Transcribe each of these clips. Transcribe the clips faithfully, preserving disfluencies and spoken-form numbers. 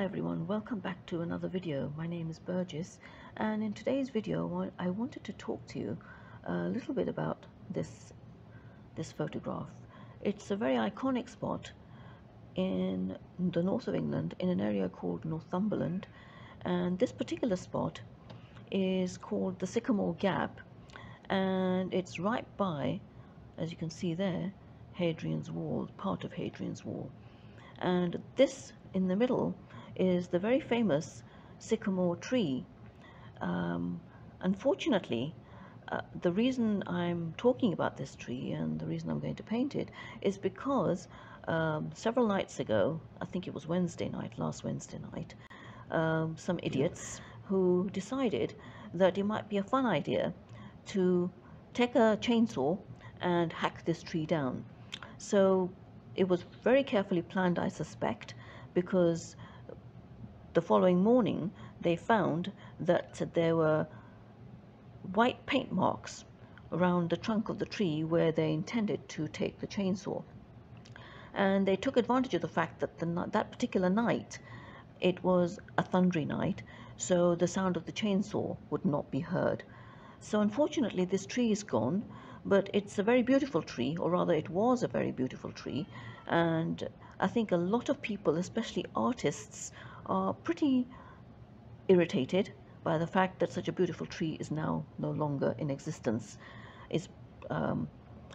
Hi everyone, welcome back to another video. My name is Burgess, and in today's video I wanted to talk to you a little bit about this this photograph. It's a very iconic spot in the north of England in an area called Northumberland, and this particular spot is called the Sycamore Gap, and it's right by, as you can see there, Hadrian's Wall, part of Hadrian's Wall. And this in the middle is the very famous sycamore tree. Um, unfortunately, uh, the reason I'm talking about this tree and the reason I'm going to paint it is because um, several nights ago, I think it was Wednesday night, last Wednesday night, um, some idiots who decided that it might be a fun idea to take a chainsaw and hack this tree down. So it was very carefully planned, I suspect, because the following morning they found that there were white paint marks around the trunk of the tree where they intended to take the chainsaw. And they took advantage of the fact that the, that particular night it was a thundery night, so the sound of the chainsaw would not be heard. So unfortunately this tree is gone, but it's a very beautiful tree, or rather it was a very beautiful tree, and I think a lot of people, especially artists, are pretty irritated by the fact that such a beautiful tree is now no longer in existence. It's, um,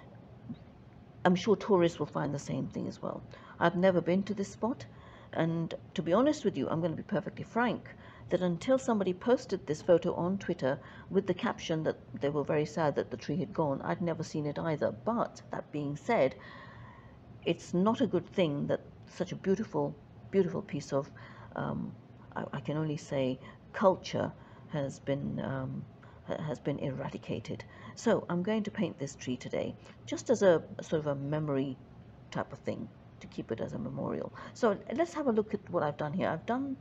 I'm sure tourists will find the same thing as well. I've never been to this spot, and to be honest with you, I'm going to be perfectly frank, that until somebody posted this photo on Twitter with the caption that they were very sad that the tree had gone, I'd never seen it either. But that being said, it's not a good thing that such a beautiful, beautiful piece of, um, I, I can only say, culture has been um, has been eradicated. So I'm going to paint this tree today, just as a, a sort of a memory type of thing, to keep it as a memorial. So let's have a look at what I've done here. I've done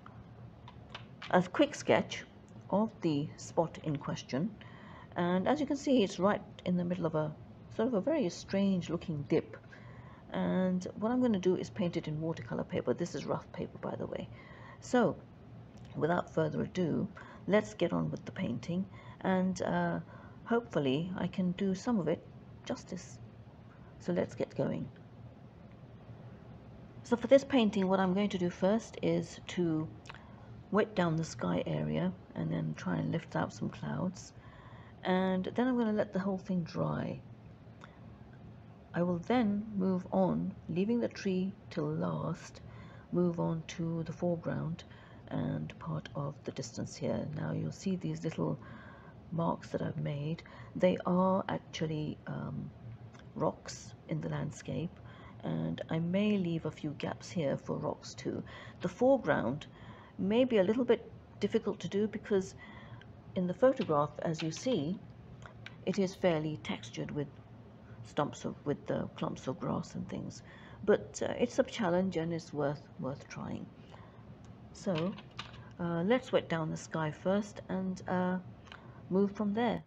a quick sketch of the spot in question, and as you can see, it's right in the middle of a sort of a very strange looking dip. And what I'm going to do is paint it in watercolor paper. This is rough paper, by the way. So without further ado, let's get on with the painting, and uh, hopefully I can do some of it justice. So let's get going. So for this painting, what I'm going to do first is to wet down the sky area and then try and lift out some clouds, and then I'm going to let the whole thing dry. I will then move on, leaving the tree till last, move on to the foreground and part of the distance here. Now you'll see these little marks that I've made. They are actually um, rocks in the landscape, and I may leave a few gaps here for rocks too. The foreground may be a little bit difficult to do because in the photograph, as you see, it is fairly textured with stumps of with the clumps of grass and things, but uh, it's a challenge and it's worth worth trying. So uh, let's wet down the sky first and uh, move from there.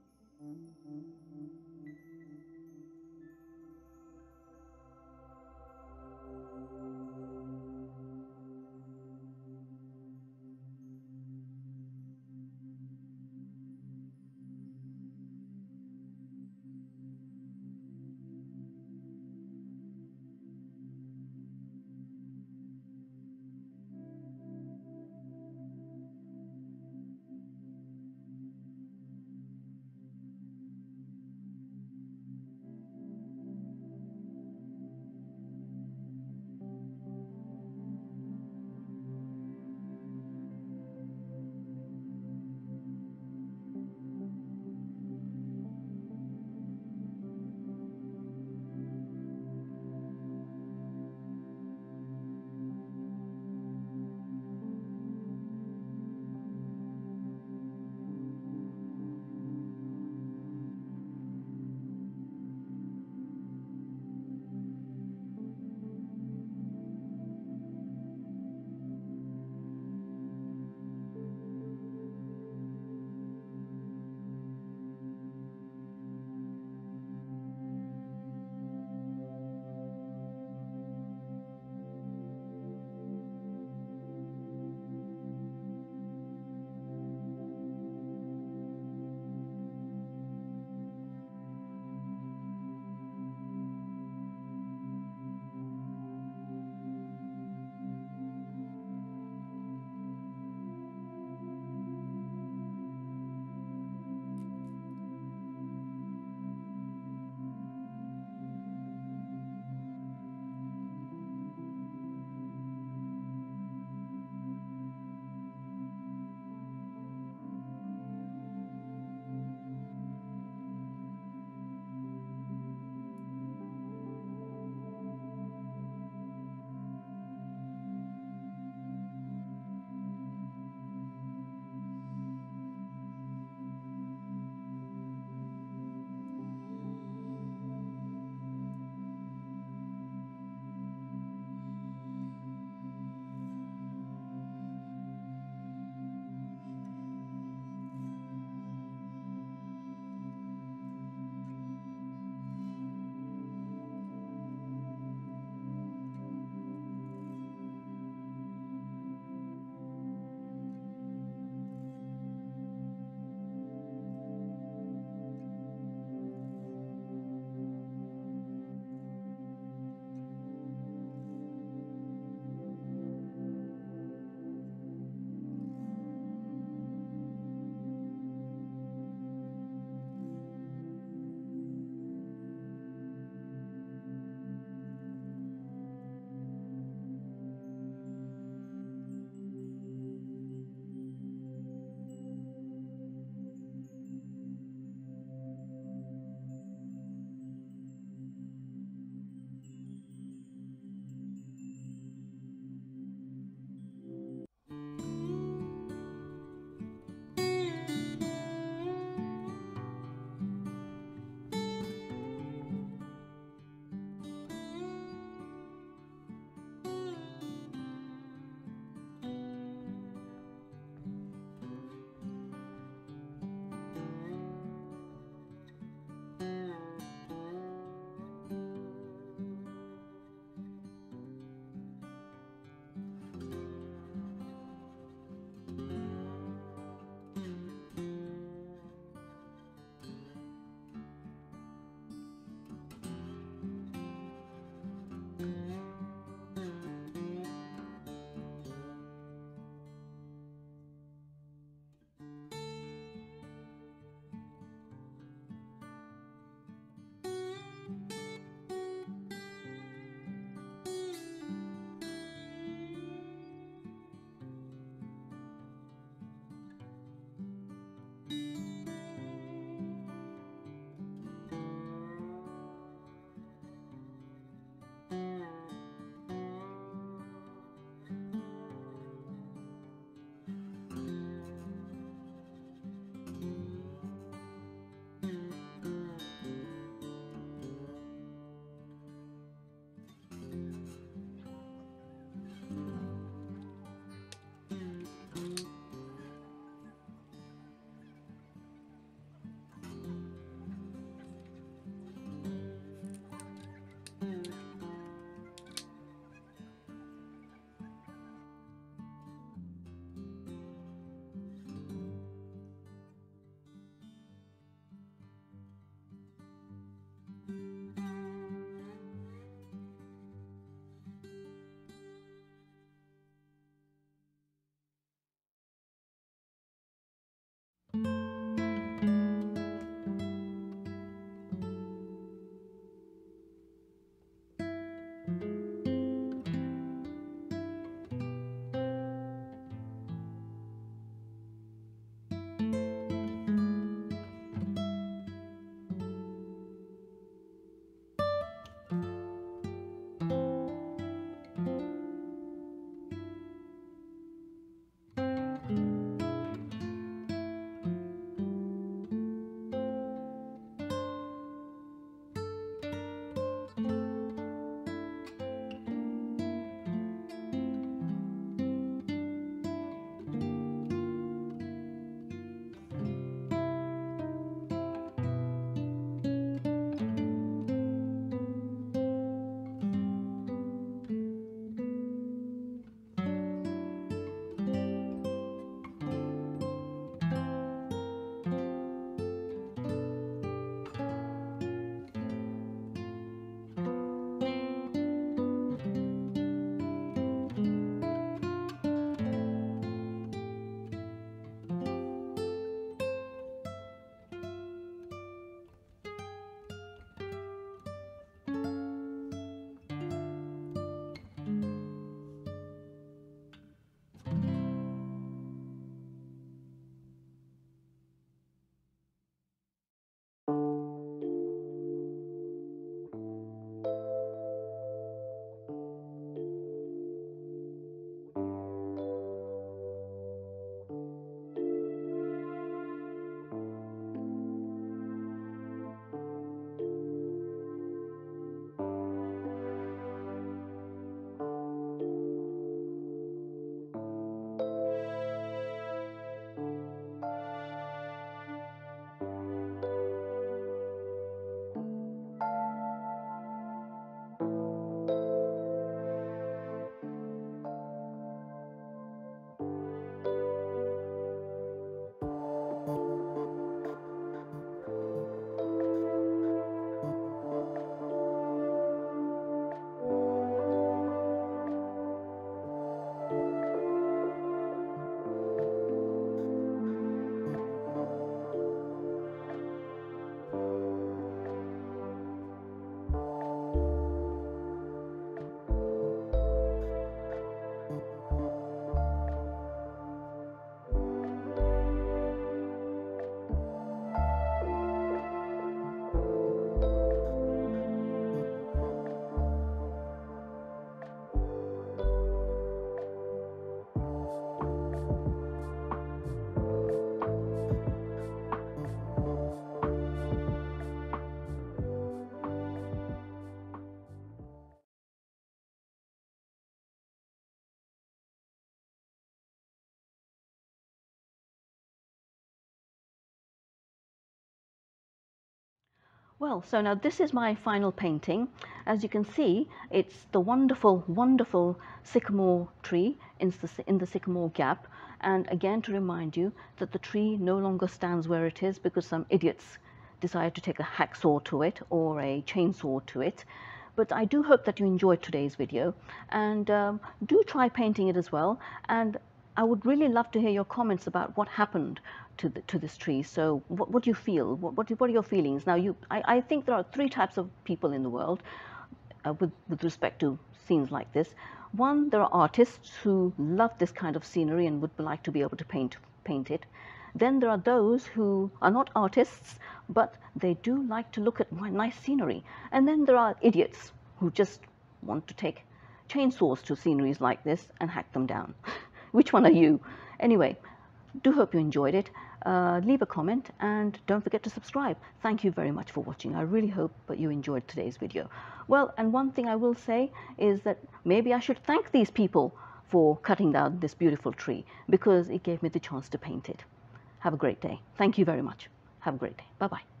Well, so now this is my final painting. As you can see, it's the wonderful, wonderful sycamore tree in the, in the Sycamore Gap. And again, to remind you that the tree no longer stands where it is because some idiots decided to take a hacksaw to it or a chainsaw to it. But I do hope that you enjoyed today's video, and um, do try painting it as well. And I would really love to hear your comments about what happened to, the, to this tree. So what, what do you feel? What, what, what are your feelings? Now, you, I, I think there are three types of people in the world uh, with, with respect to scenes like this. One, there are artists who love this kind of scenery and would like to be able to paint, paint it. Then there are those who are not artists, but they do like to look at nice scenery. And then there are idiots who just want to take chainsaws to sceneries like this and hack them down. Which one are you? Anyway, do hope you enjoyed it. Uh, leave a comment and don't forget to subscribe. Thank you very much for watching. I really hope that you enjoyed today's video. Well, and one thing I will say is that maybe I should thank these people for cutting down this beautiful tree, because it gave me the chance to paint it. Have a great day. Thank you very much. Have a great day. Bye-bye.